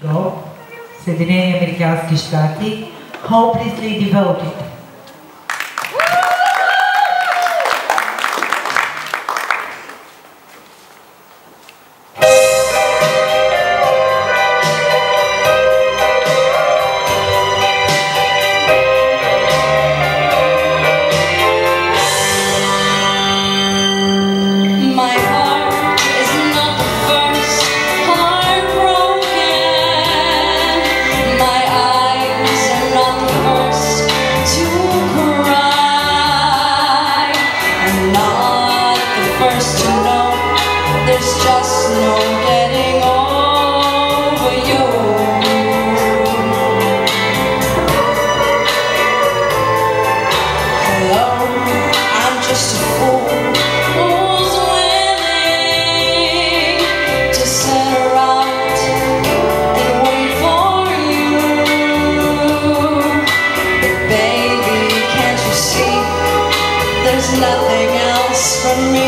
Amico, Sedinei amerikanski štati, hopelessly devoted. First to know, there's just no getting over you. Hello, I'm just a fool who's willing to sit around and wait for you. But baby, can't you see there's nothing else for me?